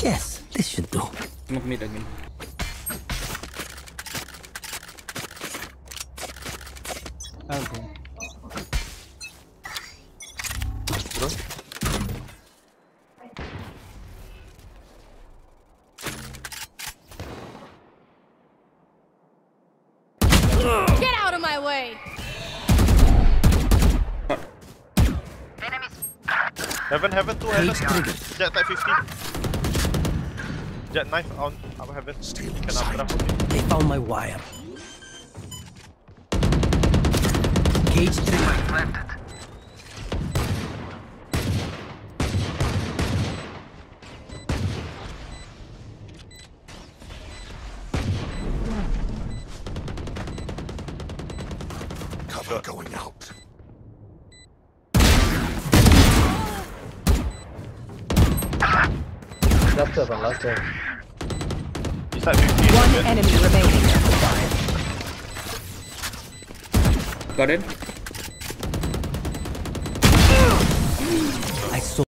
Yes, this should do. Smoke mid again. Okay. Bro. Get out of my way! Heaven, two heaven. triggered. Jett type 50. Jett knife on upper heaven. Can up. They found my wire. Cage triggered. Cover going out. Left up and left up. He's type 50. One enemy remaining. Got it. I saw.